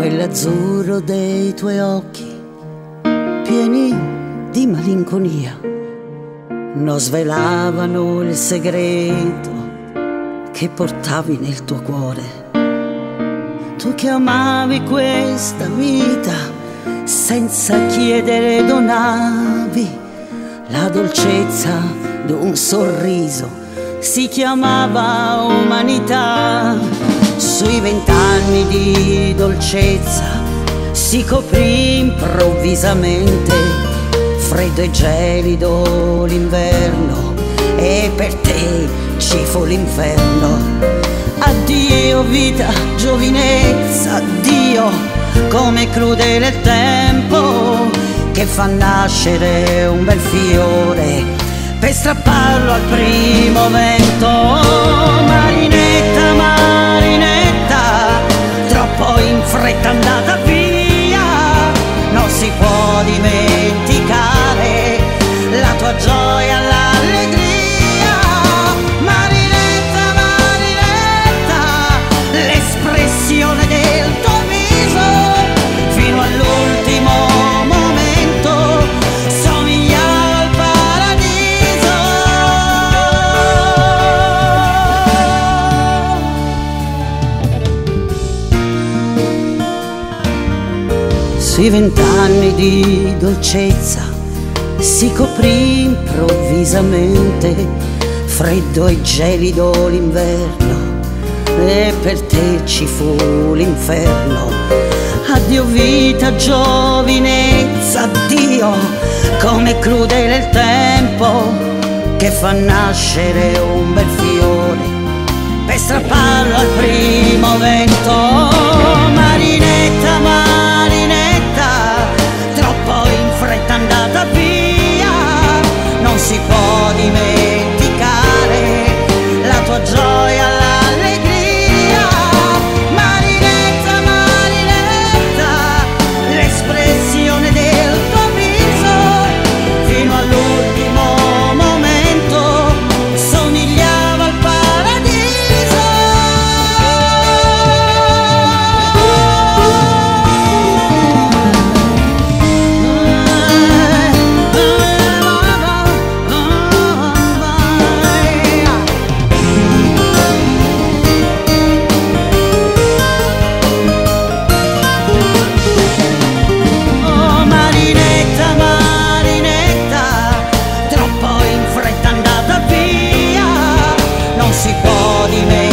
quell'azzurro dei tuoi occhi pieni di malinconia non svelavano il segreto che portavi nel tuo cuore. Tu che amavi questa vita senza chiedere donavi la dolcezza d'un sorriso, si chiamava umanità. Sui 20 anni di dolcezza si coprì improvvisamente, freddo e gelido l'inverno e per te ci fu l'inferno. Addio vita, giovinezza, addio, come crudele il tempo che fa nascere un bel fiore per strapparlo al primo vento. Marinetta, marinetta, troppo in fretta andata via, non si può dimenticare la tua gioia, l'allegria. Marinetta, marinetta, l'espressione del tuo viso fino all'ultimo momento somigliava al paradiso. Sui 20 anni di dolcezza si coprì improvvisamente, freddo e gelido l'inverno e per te ci fu l'inferno. Addio vita, giovinezza, addio, come crudele il tempo che fa nascere un bel fiore per strapparlo al primo vento. Marinetta, marinetta, troppo in fretta andata via, non si può dimenticare la tua gioia, l'allegria. Marinetta, marinetta, l'espressione del tuo viso fino all'ultimo momento somigliava al paradiso. Oh marinetta, marinetta, troppo in fretta andata via, non si può dimenticare